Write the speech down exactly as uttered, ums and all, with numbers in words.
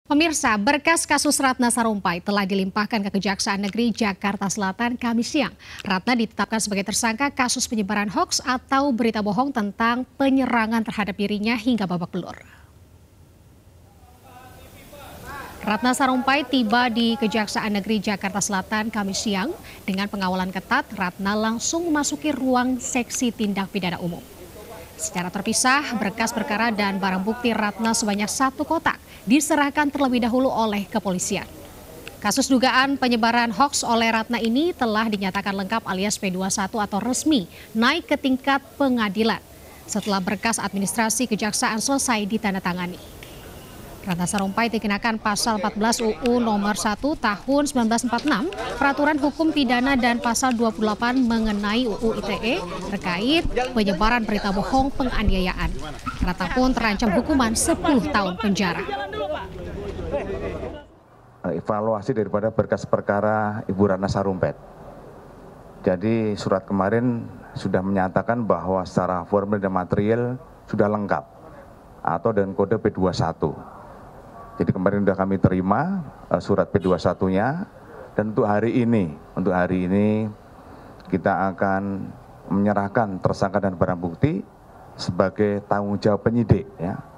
Pemirsa, berkas kasus Ratna Sarumpait telah dilimpahkan ke Kejaksaan Negeri Jakarta Selatan Kamis siang. Ratna ditetapkan sebagai tersangka kasus penyebaran hoaks atau berita bohong tentang penyerangan terhadap dirinya hingga babak belur. Ratna Sarumpait tiba di Kejaksaan Negeri Jakarta Selatan Kamis siang. Dengan pengawalan ketat, Ratna langsung memasuki ruang seksi tindak pidana umum. Secara terpisah, berkas perkara dan barang bukti Ratna sebanyak satu kotak diserahkan terlebih dahulu oleh kepolisian. Kasus dugaan penyebaran hoaks oleh Ratna ini telah dinyatakan lengkap alias P dua puluh satu atau resmi naik ke tingkat pengadilan setelah berkas administrasi kejaksaan selesai ditandatangani. Ratna Sarumpait dikenakan pasal empat belas U U nomor satu tahun seribu sembilan ratus empat puluh enam, Peraturan Hukum Pidana dan pasal dua puluh delapan mengenai U U I T E terkait penyebaran berita bohong penganiayaan. Ratna pun terancam hukuman sepuluh tahun penjara. Evaluasi daripada berkas perkara Ibu Ratna Sarumpait. Jadi surat kemarin sudah menyatakan bahwa secara formal dan material sudah lengkap atau dengan kode P dua puluh satu. Jadi kemarin sudah kami terima uh, surat P dua puluh satu-nya dan untuk hari ini, untuk hari ini kita akan menyerahkan tersangka dan barang bukti sebagai tanggung jawab penyidik, ya.